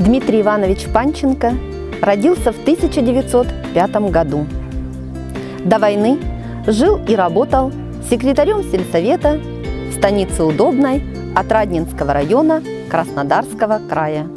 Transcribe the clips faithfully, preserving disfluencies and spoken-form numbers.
Дмитрий Иванович Панченко родился в тысяча девятьсот пятом году. До войны жил и работал секретарем сельсовета в станице Удобной Отрадненского района Краснодарского края.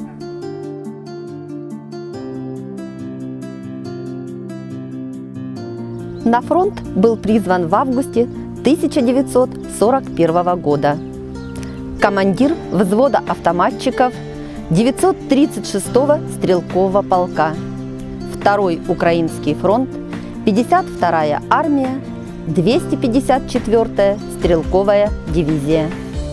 На фронт был призван в августе тысяча девятьсот сорок первого года. Командир взвода автоматчиков девятьсот тридцать шестого стрелкового полка, Второй Украинский фронт, пятьдесят вторая армия, двести пятьдесят четвёртая стрелковая дивизия.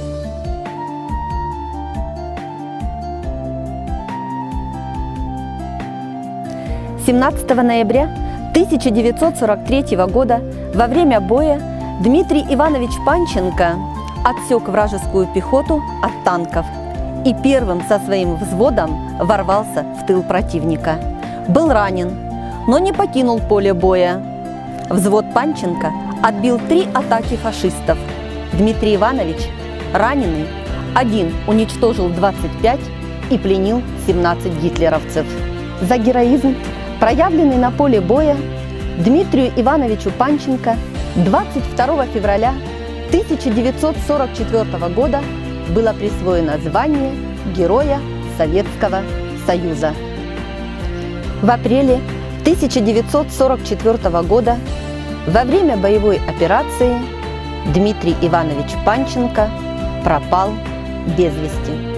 семнадцатого ноября тысяча девятьсот сорок третьего года во время боя Дмитрий Иванович Панченко отсек вражескую пехоту от танков и первым со своим взводом ворвался в тыл противника. Был ранен, но не покинул поле боя. Взвод Панченко отбил три атаки фашистов. Дмитрий Иванович, раненый, один уничтожил двадцать пять и пленил семнадцать гитлеровцев. За героизм, проявленный на поле боя, Дмитрию Ивановичу Панченко двадцать второго февраля тысяча девятьсот сорок четвёртого года было присвоено звание Героя Советского Союза. В апреле тысяча девятьсот сорок четвёртого года во время боевой операции Дмитрий Иванович Панченко пропал без вести.